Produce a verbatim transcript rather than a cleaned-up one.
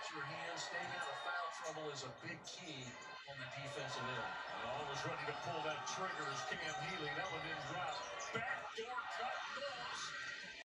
your hands. Staying out of foul trouble is a big key on the defensive end. And always ready to pull that trigger is Cam Healy. That one didn't drop.